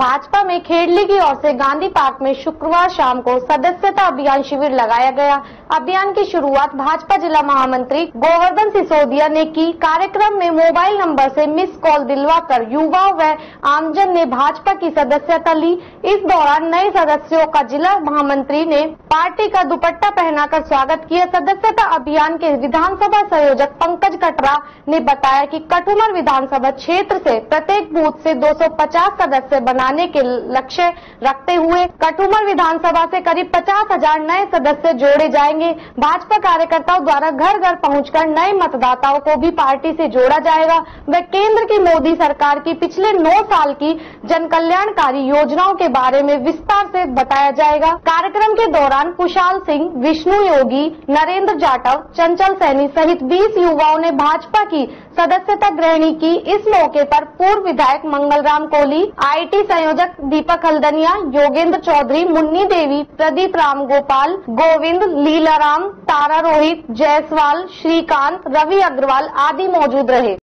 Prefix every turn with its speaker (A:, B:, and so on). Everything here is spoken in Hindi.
A: भाजपा में खेड़ली की ओर से गांधी पार्क में शुक्रवार शाम को सदस्यता अभियान शिविर लगाया गया। अभियान की शुरुआत भाजपा जिला महामंत्री गोवर्धन सिसोदिया ने की। कार्यक्रम में मोबाइल नंबर से मिस कॉल दिलवाकर युवाओं व आमजन ने भाजपा की सदस्यता ली। इस दौरान नए सदस्यों का जिला महामंत्री ने पार्टी का दुपट्टा पहनाकर स्वागत किया। सदस्यता अभियान के विधानसभा संयोजक पंकज कटरा ने बताया कि कठुमर विधानसभा क्षेत्र से प्रत्येक बूथ से 250 सदस्य बनाने के लक्ष्य रखते हुए कठुमर विधानसभा से करीब 50,000 नए सदस्य जोड़े जाएंगे। भाजपा कार्यकर्ताओं द्वारा घर घर पहुंचकर नए मतदाताओं को भी पार्टी से जोड़ा जाएगा व केंद्र की मोदी सरकार की पिछले 9 साल की जन कल्याणकारी योजनाओं के बारे में विस्तार से बताया जाएगा। कार्यक्रम के दौरान कुशाल सिंह, विष्णु योगी, नरेंद्र जाटव, चंचल सैनी सहित 20 युवाओं ने भाजपा की सदस्यता ग्रहण की। इस मौके पर पूर्व विधायक मंगलराम कोहली, आईटी संयोजक दीपक हल्दनिया, योगेंद्र चौधरी, मुन्नी देवी, प्रदीप राम गोपाल, गोविंद, लीलाराम, तारा रोहित, जायसवाल, श्रीकांत, रवि अग्रवाल आदि मौजूद रहे।